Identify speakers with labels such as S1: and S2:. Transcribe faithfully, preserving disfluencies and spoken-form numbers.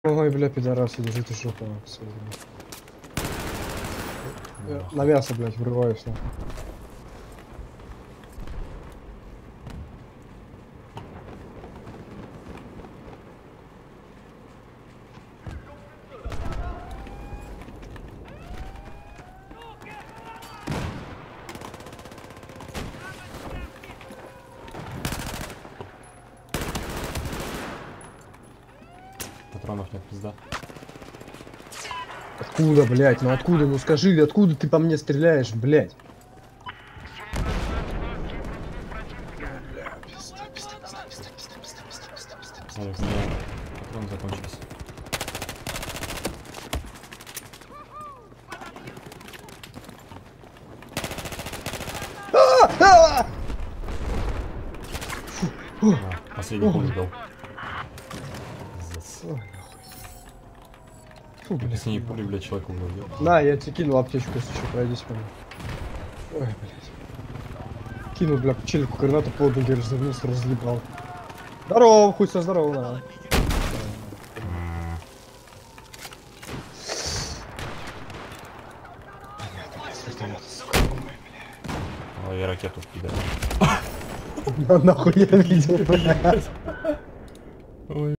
S1: Ой, бля, пидорасы, держите жопу. На мясо, блядь, врываюсь. Нахуй.
S2: Патронов нет, пизда.
S1: Откуда, блядь? Ну откуда? Ну скажи, откуда ты по мне стреляешь, блядь?
S2: Алекс, да, патроны закончились. А, последний пулю дал.
S1: Фу, блядь.
S2: Если не пули, блядь, человек убил.
S1: На, я тебе кинул аптечку, если что, пройдись по мне. Ой, блядь. Кинул, бля, челику гранату под ноги, развернулся, разъебал. Здорово, хуй со здорово, на.
S2: А я ракету кидаю.
S1: Нахуй я видел, блядь.